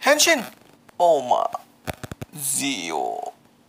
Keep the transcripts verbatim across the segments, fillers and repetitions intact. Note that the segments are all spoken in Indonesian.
Henshin, Oma, Zio.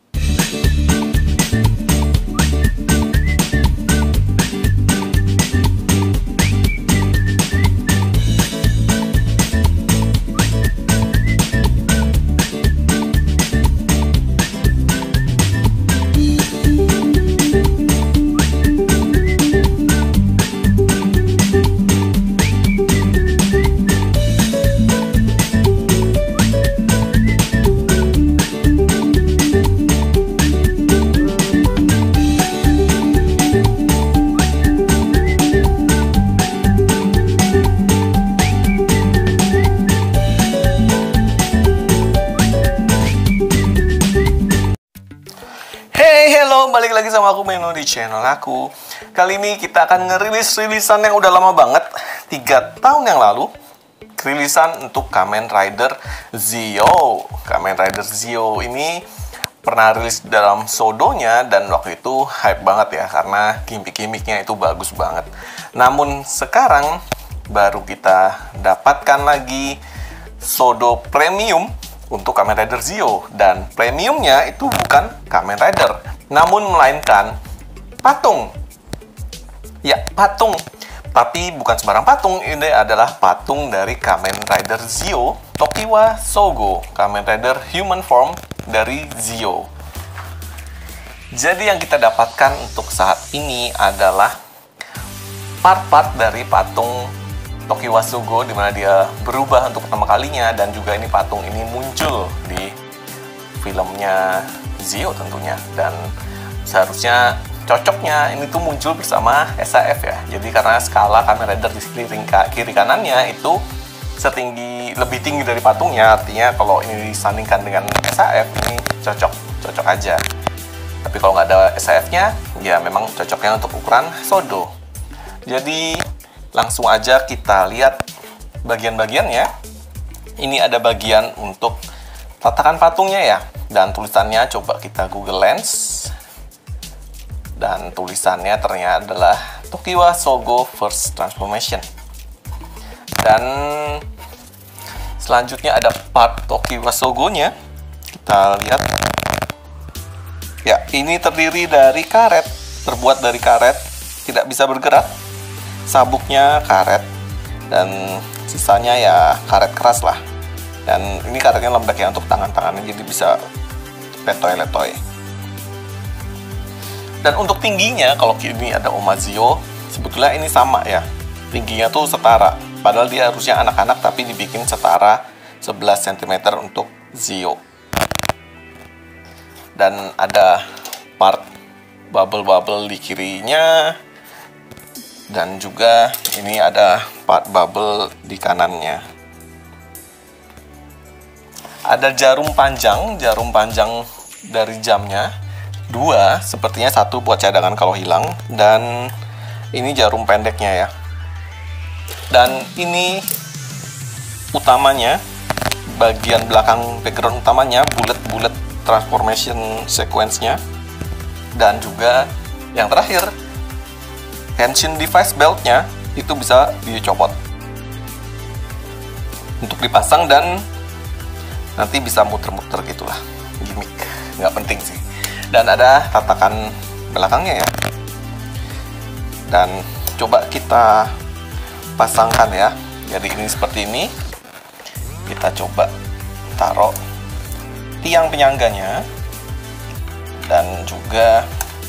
Halo, balik lagi sama aku Meno di channel aku. Kali ini kita akan ngerilis rilisan yang udah lama banget, tiga tahun yang lalu. Rilisan untuk Kamen Rider Zio. Kamen Rider Zio ini pernah rilis dalam Sodonya dan waktu itu hype banget ya karena gimmick-gimmicknya itu bagus banget. Namun sekarang baru kita dapatkan lagi Sodo Premium untuk Kamen Rider Zio, dan premiumnya itu bukan Kamen Rider, namun melainkan patung. Ya, patung. Tapi bukan sembarang patung, ini adalah patung dari Kamen Rider Zio, Tokiwa Sogo, Kamen Rider Human Form dari Zio. Jadi yang kita dapatkan untuk saat ini adalah part-part dari patung Tokiwa Sogo, di mana dia berubah untuk pertama kalinya, dan juga ini patung ini muncul di filmnya Zio tentunya, dan seharusnya cocoknya ini tuh muncul bersama S A F ya. Jadi karena skala Kamen Rider di kiri, kiri kanannya itu setinggi, lebih tinggi dari patungnya, artinya kalau ini disandingkan dengan S A F ini cocok, cocok aja. Tapi kalau nggak ada S A F-nya, ya memang cocoknya untuk ukuran Sodo. Jadi langsung aja kita lihat bagian-bagiannya. Ini ada bagian untuk tatakan patungnya ya, dan tulisannya coba kita Google Lens. Dan tulisannya ternyata adalah Tokiwa Sogo First Transformation. Dan selanjutnya ada part Tokiwa Sogo-nya. Kita lihat. Ya, ini terdiri dari karet, terbuat dari karet, tidak bisa bergerak. Sabuknya karet, dan sisanya ya karet keras lah. Dan ini karetnya lembek ya untuk tangan-tangannya, jadi bisa letoy-letoy. Dan untuk tingginya, kalau ini ada Oma Zio, sebetulnya ini sama ya, tingginya tuh setara. Padahal dia harusnya anak-anak, tapi dibikin setara sebelas sentimeter untuk Zio. Dan ada part bubble-bubble di kirinya, dan juga ini ada part bubble di kanannya. Ada jarum panjang, jarum panjang dari jamnya dua, sepertinya satu buat cadangan kalau hilang, dan ini jarum pendeknya ya. Dan ini utamanya, bagian belakang background utamanya, bullet-bullet transformation sequence-nya. Dan juga yang terakhir, Henshin device belt-nya itu bisa dicopot untuk dipasang, dan nanti bisa muter-muter gitulah, gimmick, nggak penting sih. Dan ada tatakan belakangnya ya. Dan coba kita pasangkan ya. Jadi ini seperti ini. Kita coba taruh tiang penyangganya, dan juga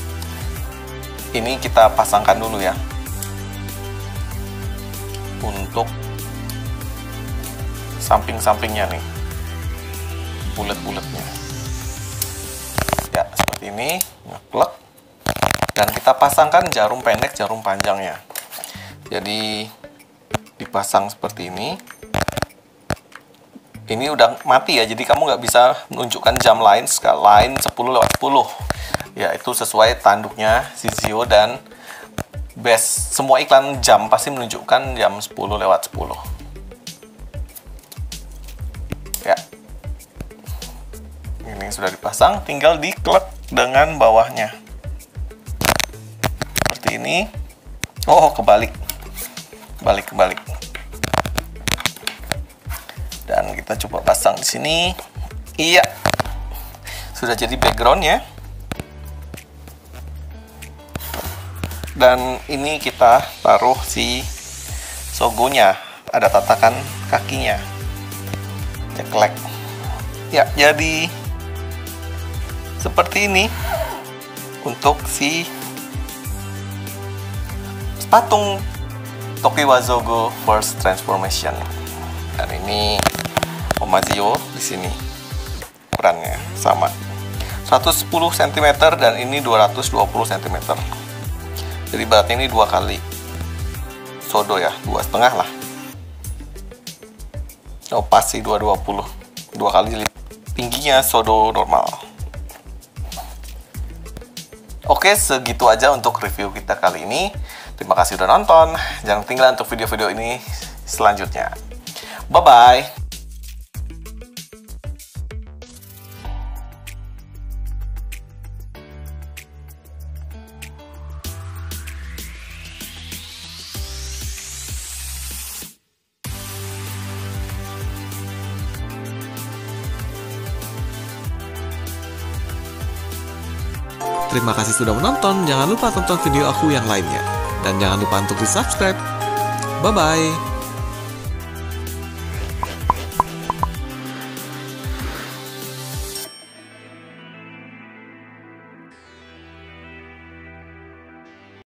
ini kita pasangkan dulu ya untuk samping-sampingnya nih, bulet-buletnya ya, seperti ini, ngeplek. Dan kita pasangkan jarum pendek, jarum panjangnya. Jadi dipasang seperti ini. Ini udah mati ya, jadi kamu nggak bisa menunjukkan jam lain, skala lain sepuluh lewat sepuluh. Ya, itu sesuai tanduknya si Zio, dan best semua iklan jam pasti menunjukkan jam sepuluh lewat sepuluh. Ya. Ini sudah dipasang, tinggal diklek dengan bawahnya. Seperti ini. Oh, kebalik. Balik-kebalik. Dan Kita coba pasang di sini. Iya, sudah jadi backgroundnya. Dan ini kita taruh si sogonya, ada tatakan kakinya, ceklek. Ya, jadi seperti ini untuk si patung Tokiwa Zogo First Transformation. Dan ini Omazio di sini ukurannya sama seratus sepuluh sentimeter dan ini dua ratus dua puluh sentimeter. Jadi beratnya ini dua kali sodo ya, dua setengah lah. Oh pas sih dua ratus dua puluh, dua kali tingginya sodo normal. Oke, segitu aja untuk review kita kali ini. Terima kasih udah nonton. Jangan ketinggalan untuk video-video ini selanjutnya. Bye-bye. Terima kasih sudah menonton. Jangan lupa tonton video aku yang lainnya. Dan jangan lupa untuk di subscribe. Bye-bye.